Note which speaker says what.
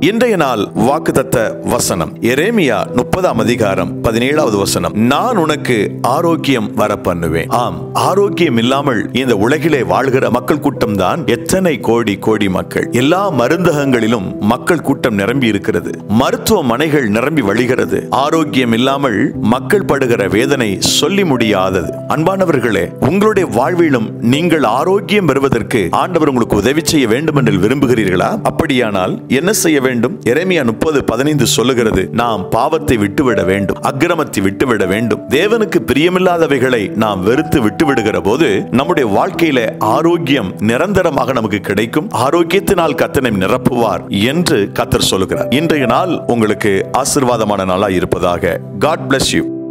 Speaker 1: இன்றைய நாள் வாக்குத்தத்த வசனம் எரேமியா 30ஆம் அதிகாரம் 17வது வசனம். நான் உனக்கு ஆரோக்கியம் வர பண்ணுவேன். ஆம், ஆரோக்கியம் இல்லாமல் இந்த உலகிலே வாழ்கிற மக்கள் கூட்டம் தான் எத்தனை கோடி கோடி மக்கள். எல்லா மருந்தகங்களிலும் மக்கள் கூட்டம் நிரம்பி இருக்கிறது. மருத்துவமனைகள் நிரம்பி வழிகிறது. ஆரோக்கியம் இல்லாமல் மக்கள் படுகிற வேதனை சொல்லி முடியாதது. அன்பானவர்களே, உங்களுடைய வாழ்விலும் நீங்கள் ஆரோக்கியம் பெறுவதற்கு ஆண்டவர் உங்களுக்கு உதவி செய்ய வேண்டும் என்று விரும்புகிறீர்களா? அப்படியானால் என்ன செய்ய வேண்டும்? எரேமியா 30:15 சொல்லுகிறது, நாம் பாவத்தை விட்டுவிட வேண்டும், அக்கிரமத்தை விட்டுவிட வேண்டும். தேவனுக்கு பிரியமில்லாதவைகளை நாம் வெறுத்து விட்டுவிடுகிற போது நம்முடைய வாழ்க்கையில ஆரோக்கியம் நிரந்தரமாக நமக்கு கிடைக்கும். ஆரோக்கியத்தினால் கர்த்தர் நம்மை நிரப்புவார் என்று கர்த்தர் சொல்லுகிறார். இன்றைய நாள் உங்களுக்கு ஆசீர்வாதமான நாளாய் இருப்பதாக. God bless you.